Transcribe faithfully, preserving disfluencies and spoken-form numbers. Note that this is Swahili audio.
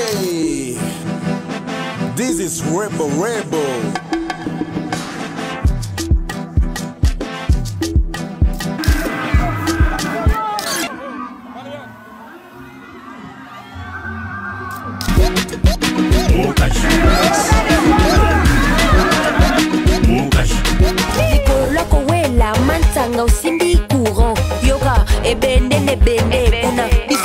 Hey, this is Rebo, Rebo. Usimbi courant yoga ebende ne bende una